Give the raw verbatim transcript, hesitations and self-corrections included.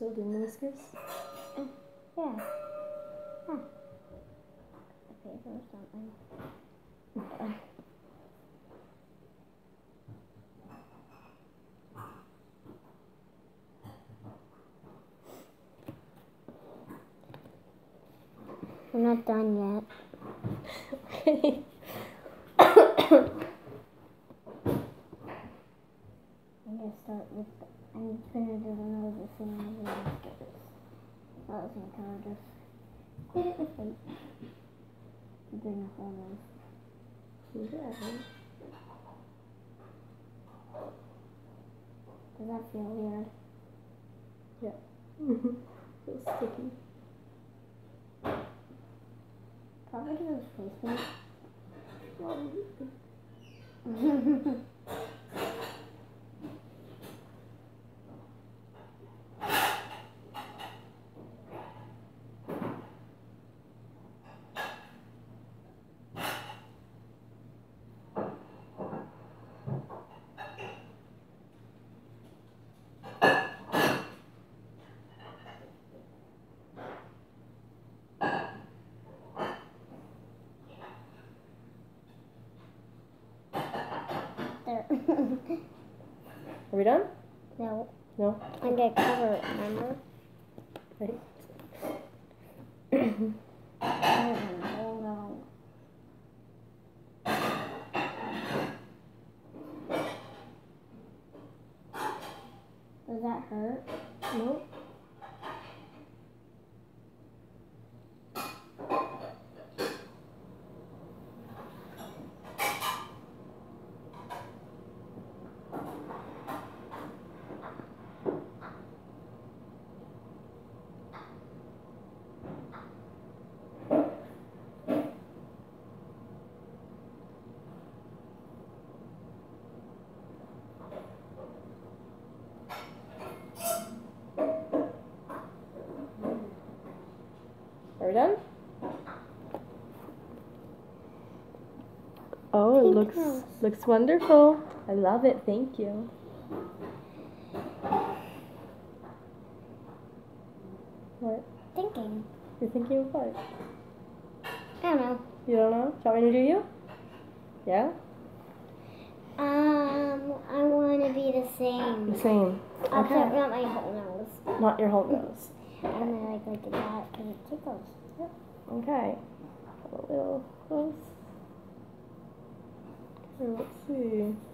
Still doing the whiskers? Uh, yeah. Huh. The paper or something. Okay. We're not done yet. Okay. I'm gonna start with. The, I'm gonna do the nose thing as the whiskers. I was gonna kind of just put it with weight. Bring the whole nose. Yeah. Does that feel weird? Yeah. Feels sticky. Probably because it's face paint. There. Are we done? No. No? I'm gonna cover it, remember? Ready? Hold on. Does that hurt? Nope. Are we done? Oh, it Pink looks house. looks wonderful. I love it. Thank you. What? Thinking. You're thinking of what? I don't know. You don't know? Do you want me to do you? Yeah? Um, I want to be the same. The same. Except Okay. not my whole nose. Not your whole nose. And I like like that because it tickles. Okay. A little close. Okay, let's see.